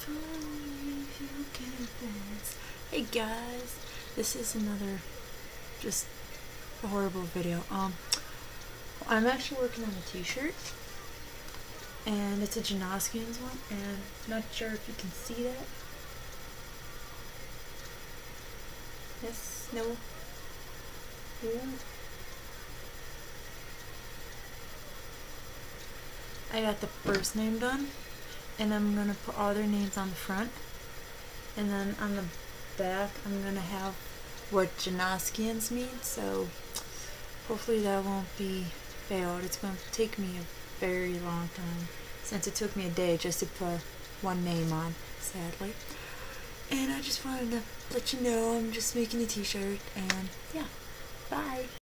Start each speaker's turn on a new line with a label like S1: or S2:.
S1: if you can dance. Hey guys, this is another just horrible video. I'm actually working on a t-shirt, and it's a Janoskians one, and I'm not sure if you can see that. Yes, no, yeah. I got the first name done, and I'm gonna put all their names on the front, and then on the back I'm gonna have what Janoskians mean, so hopefully that won't be failed. It's going to take me a very long time, since it took me a day just to put one name on, sadly. And I just wanted to let you know I'm just making a t-shirt, and yeah, bye!